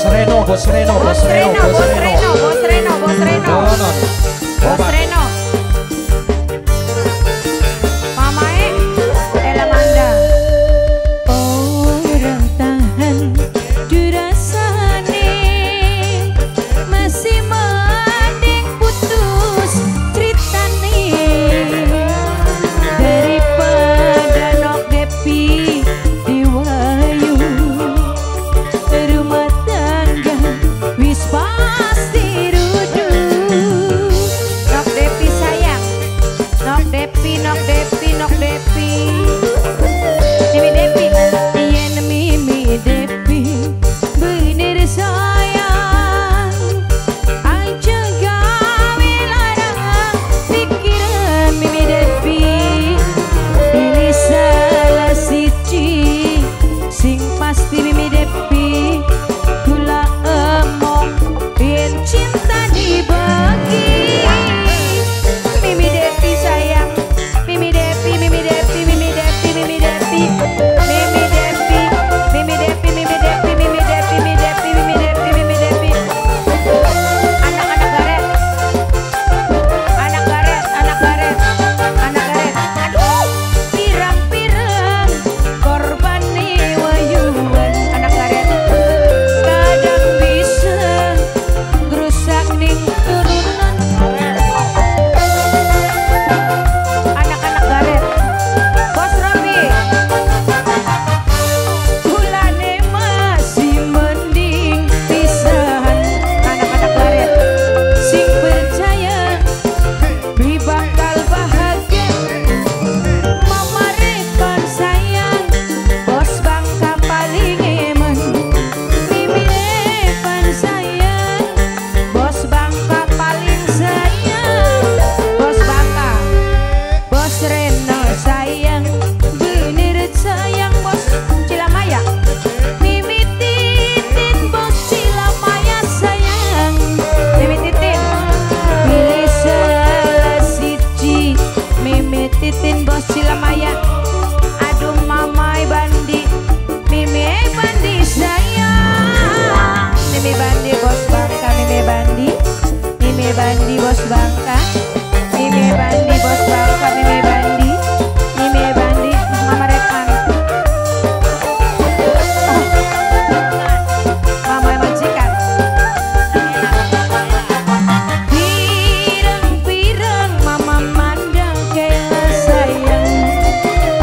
Bos Reno, Bos Reno, Bos Reno, Bos Reno, Bos Reno, Bos Reno, Bos Reno. Mamae Ella Manda. Orang tahan dirasane masih mending putus ceritane daripada nok depi diwayu rumah tangga wis pasti rudu. Nok Depi sayang. Nok Depi, Nok Depi, Nok Depi. Mimi Depi, yen Mimi Depi bener sayang, aja gawe larang pikiran Mimi Depi. Pilih salah siji sing pasti Mimi Depi. Kula emong yen cinta dibagi. Mimi Depi sayang. Mimi Depi, Mimi Depi, Mimi Depi, Mimi Depi. Mimi Depi, Mimi Depi, Mimi Depi, Mimi Depi, Mimi Depi, Mimi Depi, Mimi Depi. Anak-anak garet. Anak garet, anak garet. Anak garet. Aduh, pirang-pirang korban wayuan anak garet. Kadang bisa gerusak ning turunan. Anak-anak garet. Bos Robi. Kulane masih mending pisahan anak-anak garet sing percaya bi bakal bahagia. Mama Repan sayang bos bangka paling eman. Mimi Repan sayang bos bangka paling sayang. Bos bangka Bos Reno sayang bener sayang bos Cilamaya. Mimi Titin bos Cilamaya sayang. Mimi Titin pilih salah siji. Mimi Titin bos Cilamaya. Aduh mamai Bandi, Mimi Bandi sayang. Mimi Bandi bos bangka, Mimi Bandi, Mimi Bandi bos bangka, Mimi Bandi bos bangka, Mimi Bandi, Mimi Bandi Mama Repan. Mama majikan. Pirang-pirang mama mandang kayak sayang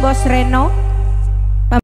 Bos Reno.